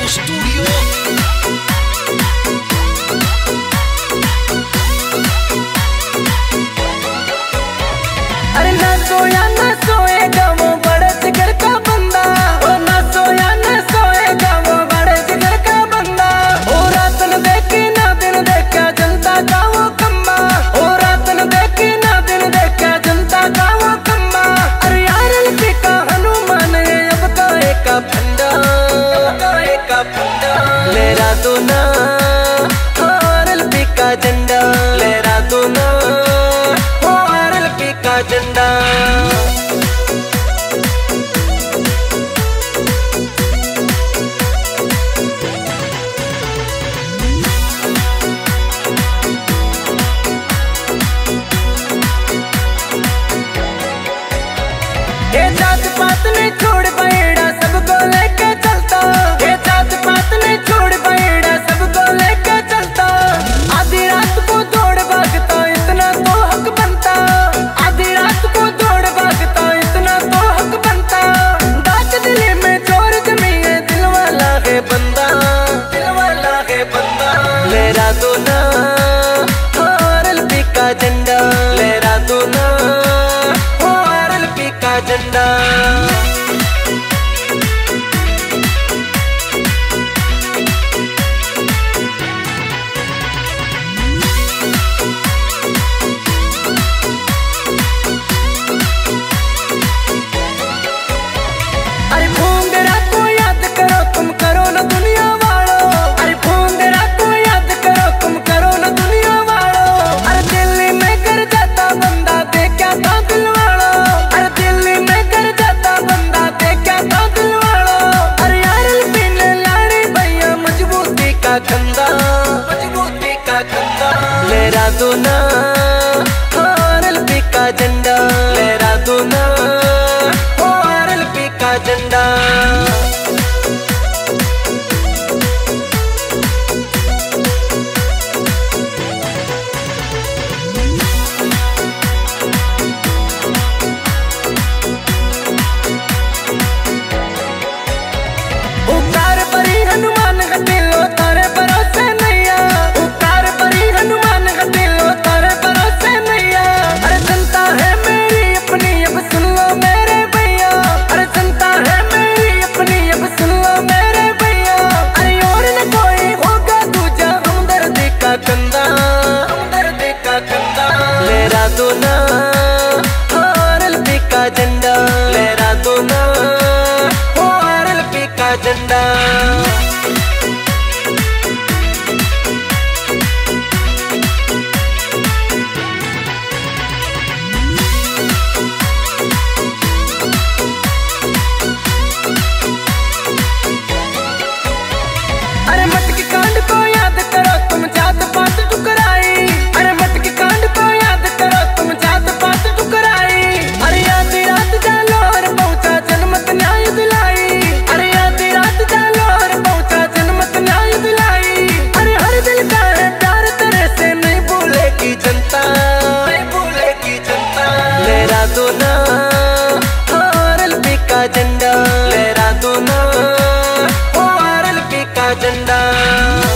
Studio. अरे ना सोया ना सोएगा वो बड़े जिगर का बंदा, ओ ना सोया ना सोएगा वो बड़े जिगर का बंदा। ओ रात न देखे ना दिन देखा जनता का वो कम्बा, ओ रात न देखे ना दिन देखा जनता का वो कम्बा। अरे यार एलपी का हनुमान है अब का एक फंडा, लहरा दो ना और एलपी का झंडा, लहरा दो ना और एलपी का झंडा। ये जात पात ने छोड़ बैड़ा सबको लेके चलता, ये जात पात ने छोड़ बैड़ा सबको लेके चलता। आधी रात को दौड़ भागता इतना तो हक बनता, आधी रात को दौड़ भागता इतना तो हक बनता। दांत दिले में चोर जमी है दिल वाला है बंदा, दिल वाला है बंदा। लहरा दो ना और एलपी का झंडा, लहरा दो ना और एलपी का झंडा। अरे भूंगरा को याद करो तुम करो ना दुनिया वालों, अरे भूंगरा को याद करो तुम करो ना दुनिया वालों। अरे दिल्ली में कर जाता बंदा देखा था दिल वालों, अरे दिल्ली में कर जाता बंदा देखा था दिल वालों। अरे यार एलपी ने लाड़ी भैया मजबूती का कंधा, मजबूती का कंधा। लहरा दो ना और एलपी का झंडा, लहरा दो ना और एलपी का झंडा। उकार परी हनुमान दिलो तारे भरोसे नैया, उकार परी हनुमान दिलो तारे भरोसे नैया। अरे जनता है मेरी अपनी अब सुन लो मेरे भैया, अरे जनता है मेरी अपनी अब सुन लो मेरे भैया। अरे और न कोई होगा दूजा हमदर्दी का कंधा, हमदर्दी का कंधा। लहरा दो ना और एलपी का झंडा, लहरा दो ना और एलपी का झंडा। अरे मटकी कांड को याद करो तुम जात पात टुकराई, अरे मटकी कांड को याद करो तुम जात पात टुकराई। अरे आधी रात जालोर पहुंचा जनमत न्याय दिलाई, अरे आधी रात जालोर पहुंचा जनमत न्याय दिलाई। अरे हर दिल का है प्यार तेरे से नहीं भूलेगी जनता, नहीं भूलेगी जनता। लहरा दो ना और एलपी का झंडा, लहरा दो ना और एलपी का झंडा।